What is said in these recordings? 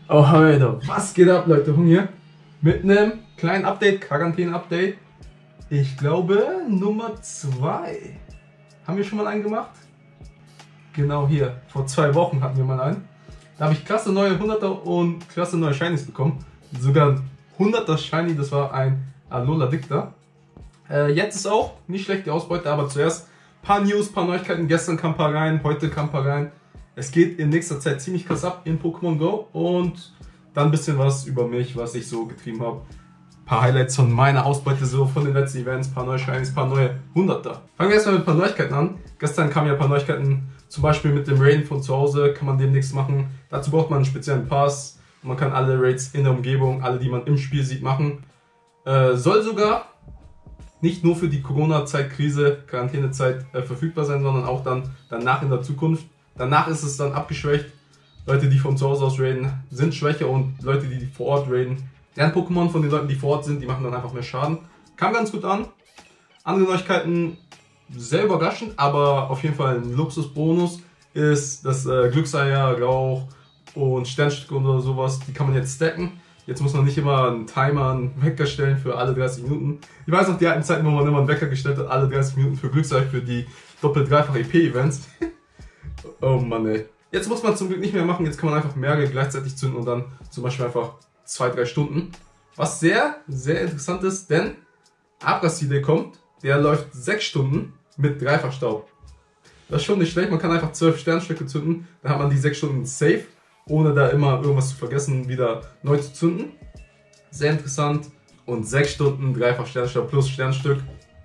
Oh, Alter, was geht ab, Leute? Hung hier mit einem kleinen Update, Quarantäne-Update. Ich glaube Nummer 2. Haben wir schon mal einen gemacht? Genau hier, vor 2 Wochen hatten wir mal einen. Da habe ich klasse neue 100er und klasse neue Shinies bekommen. Sogar ein 100er Shiny, das war ein Alola Dicta. Jetzt ist auch nicht schlecht die Ausbeute, aber zuerst ein paar News, ein paar Neuigkeiten. Gestern kam ein paar rein, heute kam ein paar rein. Es geht in nächster Zeit ziemlich krass ab in Pokémon Go und dann ein bisschen was über mich, was ich so getrieben habe. Ein paar Highlights von meiner Ausbeute, so von den letzten Events, ein paar neue Shinies, ein paar neue 100er. Fangen wir erstmal mit ein paar Neuigkeiten an. Gestern kamen ja ein paar Neuigkeiten, zum Beispiel mit dem Raiden von zu Hause kann man demnächst machen. Dazu braucht man einen speziellen Pass. Man kann alle Raids in der Umgebung, alle die man im Spiel sieht, machen. Soll sogar nicht nur für die Corona-Zeit-Krise, Quarantänezeit verfügbar sein, sondern auch dann danach in der Zukunft. Danach ist es dann abgeschwächt. Leute, die von zu Hause aus raiden, sind schwächer und Leute, die vor Ort raiden, deren Pokémon von den Leuten, die vor Ort sind, die machen dann einfach mehr Schaden. Kam ganz gut an. Andere Neuigkeiten, sehr überraschend, aber auf jeden Fall ein Luxusbonus ist das Glückseier, Rauch und Sternstücke oder sowas. Die kann man jetzt stacken. Jetzt muss man nicht immer einen Timer, einen Wecker stellen für alle 30 Minuten. Ich weiß noch die alten Zeiten, wo man immer einen Wecker gestellt hat, alle 30 Minuten für Glückseier, für die doppelt-dreifach EP-Events. Oh Mann, ey. Jetzt muss man zum Glück nicht mehr machen, jetzt kann man einfach mehrere gleichzeitig zünden und dann zum Beispiel einfach 2-3 Stunden. Was sehr, sehr interessant ist, denn Abraside kommt, der läuft 6 Stunden mit Dreifachstaub. Das ist schon nicht schlecht, man kann einfach 12 Sternstücke zünden, dann hat man die 6 Stunden safe, ohne da immer irgendwas zu vergessen, wieder neu zu zünden. Sehr interessant und 6 Stunden Dreifach Sternstaub plus Sternstück.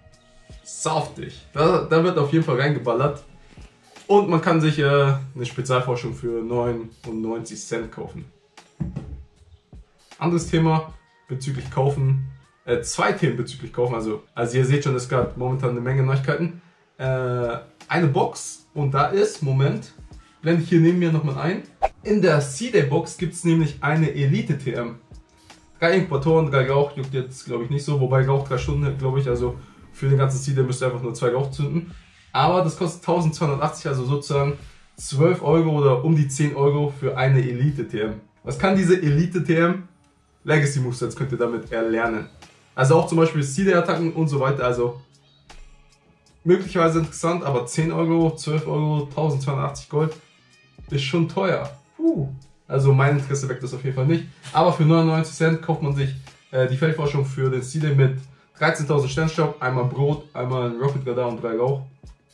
Saftig. Da wird auf jeden Fall reingeballert. Und man kann sich eine Spezialforschung für 99 Cent kaufen. Anderes Thema bezüglich Kaufen. 2 Themen bezüglich Kaufen. Also ihr seht schon, es gab momentan eine Menge Neuigkeiten. Eine Box und da ist, Moment, blende ich hier neben mir nochmal ein. In der C-Day Box gibt es nämlich eine Elite TM. 3 Inkubatoren, 3 Rauch, juckt jetzt glaube ich nicht so, wobei Rauch 3 Stunden glaube ich, also für den ganzen C-Day müsst ihr einfach nur 2 Rauch zünden. Aber das kostet 1280, also sozusagen 12 Euro oder um die 10 Euro für eine Elite TM. Was kann diese Elite TM? Legacy Movesets könnt ihr damit erlernen. Also auch zum Beispiel C-Day-Attacken und so weiter, also möglicherweise interessant, aber 10 Euro, 12 Euro, 1280 Gold ist schon teuer. Also mein Interesse weckt das auf jeden Fall nicht. Aber für 99 Cent kauft man sich die Feldforschung für den C-Day mit 13.000 Sternstaub, einmal Brot, einmal ein Rocket Radar und 3 Rauch.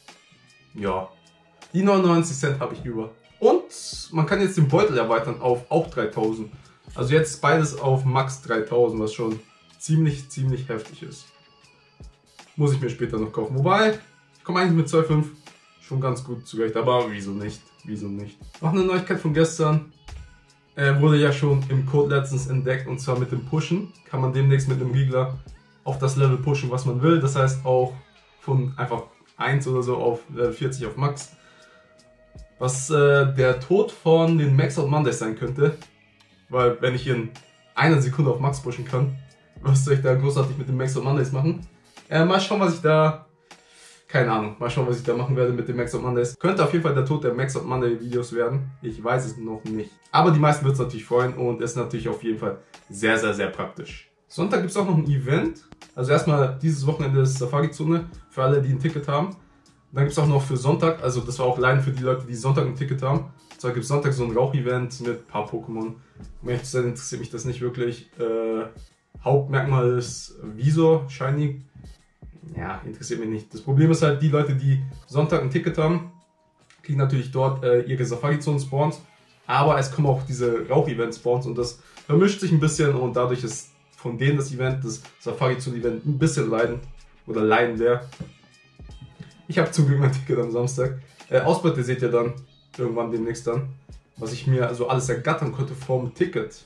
Ja, die 99 Cent habe ich über. Und man kann jetzt den Beutel erweitern auf auch 3000. Also jetzt beides auf Max 3000, was schon ziemlich heftig ist. Muss ich mir später noch kaufen. Wobei, ich komme eigentlich mit 2,5 schon ganz gut zurecht. Aber wieso nicht? Wieso nicht? Noch eine Neuigkeit von gestern. Wurde ja schon im Code letztens entdeckt. Und zwar mit dem Pushen. Kann man demnächst mit einem Regler auf das Level pushen, was man will. Das heißt auch von einfach 1 oder so auf 40 auf Max. Was der Tod von den Max-Out Mondays sein könnte. Weil wenn ich in einer Sekunde auf Max pushen kann, was soll ich da großartig mit den Max-Out Mondays machen? Mal schauen, was ich da... Keine Ahnung, mal schauen, was ich da machen werde mit den Max-Out Mondays. Könnte auf jeden Fall der Tod der Max-Out Monday Videos werden. Ich weiß es noch nicht. Aber die meisten wird es natürlich freuen und ist natürlich auf jeden Fall sehr praktisch. Sonntag gibt es auch noch ein Event. Also erstmal dieses Wochenende ist Safari-Zone für alle, die ein Ticket haben. Dann gibt es auch noch für Sonntag, also das war auch allein für die Leute, die Sonntag ein Ticket haben. Und zwar gibt es Sonntag so ein Rauch-Event mit ein paar Pokémon. Um ehrlich zu sein, interessiert mich das nicht wirklich. Hauptmerkmal ist Visor, Shiny. Ja, interessiert mich nicht. Das Problem ist halt, die Leute, die Sonntag ein Ticket haben, kriegen natürlich dort ihre Safari-Zonen-Spawns. Aber es kommen auch diese Rauch-Event-Spawns und das vermischt sich ein bisschen und dadurch ist von denen das Event, das Safari-Zone-Event, ein bisschen leidend oder leidender. Ich habe zum Glück mein Ticket am Samstag. Ausbeute seht ihr dann irgendwann demnächst dann, was ich mir also alles ergattern konnte vom Ticket.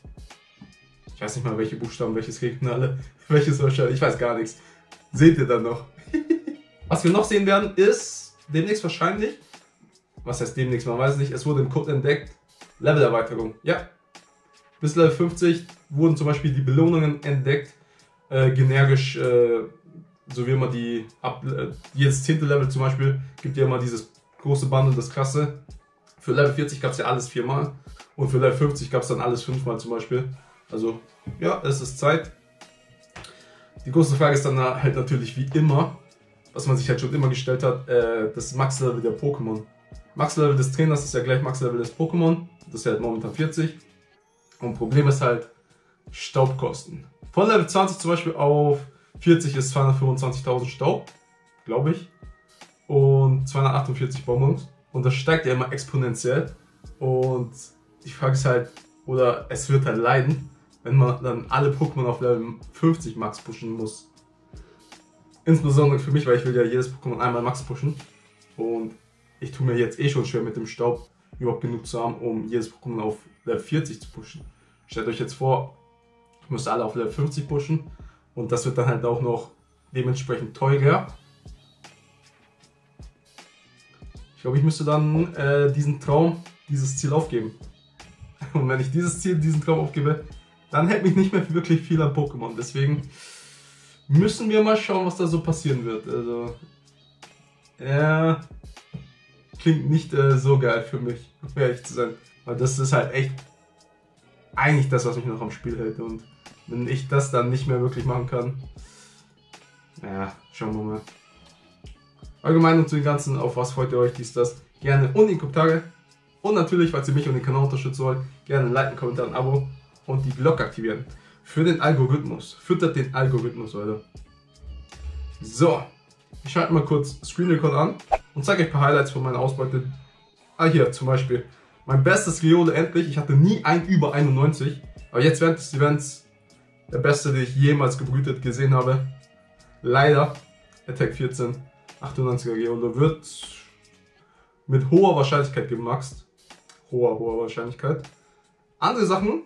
Ich weiß nicht mal, welche Buchstaben, welches Regionale, welches wahrscheinlich, ich weiß gar nichts. Seht ihr dann noch. Was wir noch sehen werden, ist demnächst wahrscheinlich, was heißt demnächst, man weiß es nicht, es wurde im Code entdeckt, Levelerweiterung. Ja, bis Level 50 wurden zum Beispiel die Belohnungen entdeckt, generisch, so wie immer jedes 10. Level zum Beispiel, gibt ja immer dieses große Bundle, das krasse. Für Level 40 gab es ja alles 4-mal und für Level 50 gab es dann alles 5-mal zum Beispiel. Also ja, es ist Zeit. Die große Frage ist dann halt natürlich wie immer, was man sich halt schon immer gestellt hat, das Max-Level der Pokémon. Max-Level des Trainers ist ja gleich Max-Level des Pokémon. Das ist ja halt momentan 40. Und Problem ist halt Staubkosten. Von Level 20 zum Beispiel auf 40 ist 225.000 Staub, glaube ich. Und 248 Bonbons. Und das steigt ja immer exponentiell. Und die Frage ist halt, oder es wird halt leiden, wenn man dann alle Pokémon auf Level 50 Max pushen muss. Insbesondere für mich, weil ich will ja jedes Pokémon einmal Max pushen. Und ich tue mir jetzt eh schon schwer mit dem Staub überhaupt genug zu haben, um jedes Pokémon auf Level 40 zu pushen. Stellt euch jetzt vor, ich müsste alle auf Level 50 pushen. Und das wird dann halt auch noch dementsprechend teurer. Ich glaube, ich müsste dann dieses Ziel aufgeben. Und wenn ich diesen Traum aufgebe, dann hält mich nicht mehr wirklich viel an Pokémon. Deswegen müssen wir mal schauen, was da so passieren wird. Also, klingt nicht so geil für mich, um ehrlich zu sein. Weil das ist halt echt eigentlich das, was mich noch am Spiel hält. Und wenn ich das dann nicht mehr wirklich machen kann, ja, schauen wir mal. Allgemein und zu den ganzen, auf was freut ihr euch, dies, das, gerne unten in die Kommentare. Und natürlich, falls ihr mich und den Kanal unterstützen wollt, gerne ein Like, einen Kommentar, ein Abo und die Glocke aktivieren. Für den Algorithmus. Füttert den Algorithmus, Leute. So, ich schalte mal kurz Screen Record an und zeige euch ein paar Highlights von meiner Ausbeute. Hier zum Beispiel. Mein bestes Riole endlich. Ich hatte nie ein über 91. Aber jetzt während des Events der beste, den ich jemals gebrütet gesehen habe. Leider. Attack 14. 98er Riole wird mit hoher Wahrscheinlichkeit gemaxt. Hoher Wahrscheinlichkeit. Andere Sachen,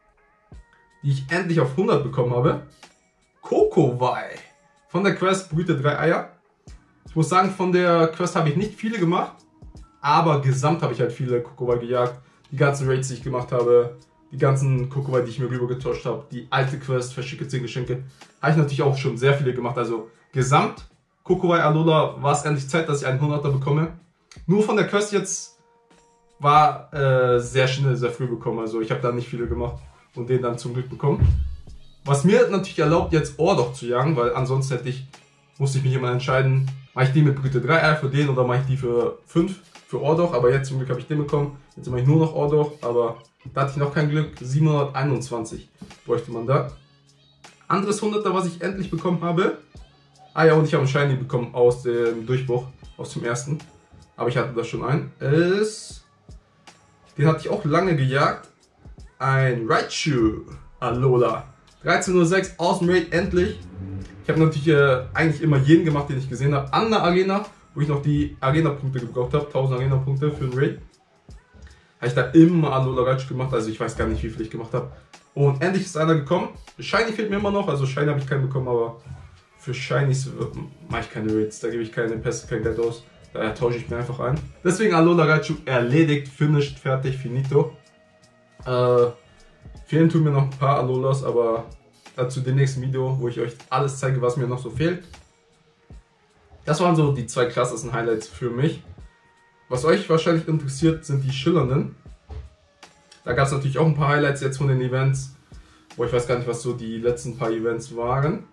die ich endlich auf 100 bekommen habe. Kokowai. Von der Quest brüte 3 Eier. Ich muss sagen, von der Quest habe ich nicht viele gemacht. Aber gesamt habe ich halt viele Kokowai gejagt. Die ganzen Raids, die ich gemacht habe. Die ganzen Kokowai, die ich mir rüber getauscht habe. Die alte Quest, verschicke 10 Geschenke. Habe ich natürlich auch schon sehr viele gemacht. Also gesamt, Kokowai Alola, war es endlich Zeit, dass ich einen 100er bekomme. Nur von der Quest jetzt war sehr schnell, sehr früh bekommen. Also ich habe da nicht viele gemacht und den dann zum Glück bekommen. Was mir natürlich erlaubt, jetzt Ordoch zu jagen, weil ansonsten musste ich mich immer entscheiden, mache ich die mit Brüte 3 Eier für den oder mache ich die für 5 für Ordoch. Aber jetzt zum Glück habe ich den bekommen. Jetzt mache ich nur noch Ordoch, aber da hatte ich noch kein Glück. 721 bräuchte man da. Anderes 100er, was ich endlich bekommen habe. Ah ja, und ich habe einen Shiny bekommen aus dem Durchbruch, aus dem ersten. Aber ich hatte da schon einen. Den hatte ich auch lange gejagt. Ein Raichu Alola. 13:06 aus dem Raid endlich. Ich habe natürlich eigentlich immer jeden gemacht, den ich gesehen habe. An der Arena, wo ich noch die Arena-Punkte gebraucht habe. 1000 Arena-Punkte für den Raid. Habe ich da immer Alola Raichu gemacht. Also ich weiß gar nicht, wie viel ich gemacht habe. Und endlich ist einer gekommen. Shiny fehlt mir immer noch. Also Shiny habe ich keinen bekommen, aber für Shinies mache ich keine Raids. Da gebe ich keine Pässe, kein Geld aus. Daher tausche ich mir einfach ein. Deswegen Alola Raichu erledigt, finished, fertig, finito. Fehlen tun mir noch ein paar Alolas, aber dazu dem nächsten Video, wo ich euch alles zeige, was mir noch so fehlt. Das waren so die zwei krassesten Highlights für mich. Was euch wahrscheinlich interessiert, sind die schillernden. Da gab es natürlich auch ein paar Highlights jetzt von den Events. Wo ich weiß gar nicht, was so die letzten paar Events waren.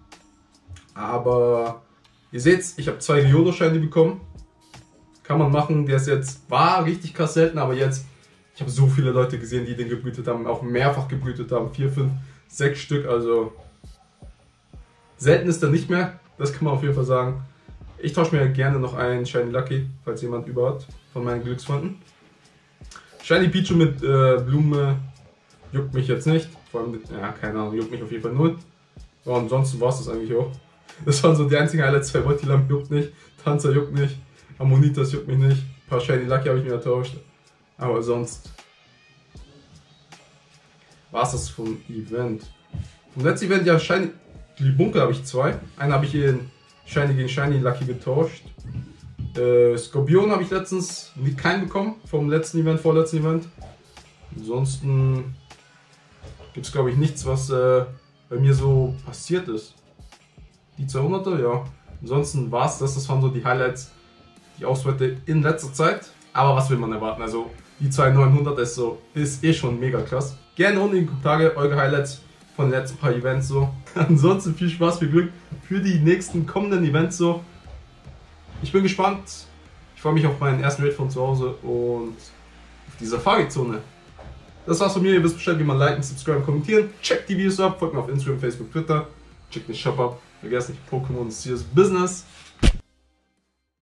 Aber ihr seht, ich habe 2 Riolo-Shiny bekommen. Kann man machen, der ist jetzt, war richtig krass selten, aber jetzt, ich habe so viele Leute gesehen, die den gebrütet haben, auch mehrfach gebrütet haben, 4, 5, 6 Stück, also selten ist er nicht mehr, das kann man auf jeden Fall sagen. Ich tausche mir gerne noch einen Shiny Lucky, falls jemand über hat, von meinen Glücksfreunden. Shiny Pichu mit Blume juckt mich jetzt nicht, vor allem, ja, keine Ahnung, juckt mich auf jeden Fall null. Ja, ansonsten war es das eigentlich auch. Das waren so die einzigen Highlights, 2 Voltilam juckt nicht, Tanzer juckt nicht. Ammonitas juckt mich nicht. Ein paar Shiny Lucky habe ich mir ertauscht. Aber sonst war es das vom Event. Vom letzten Event, ja, Shiny Glibunke habe ich 2. Einen habe ich hier in Shiny gegen Shiny Lucky getauscht. Skorpion habe ich letztens keinen bekommen. Vom letzten Event, vorletzten Event. Ansonsten gibt es, glaube ich, nichts, was bei mir so passiert ist. Die 200er, ja. Ansonsten war es das. Das waren so die Highlights, die Ausbeute in letzter Zeit. Aber was will man erwarten? Also die 2900 ist eh schon mega krass. Gerne unten in die Kommentare eure Highlights von den letzten paar Events so. Ansonsten viel Spaß, viel Glück für die nächsten kommenden Events so. Ich bin gespannt. Ich freue mich auf meinen ersten Raid von zu Hause und auf die Safari-Zone. Das war's von mir. Ihr wisst Bescheid, wie man liken, subscriben, kommentieren. Checkt die Videos ab, folgt mir auf Instagram, Facebook, Twitter. Checkt den Shop ab. Vergesst nicht, Pokémon ist hier Business.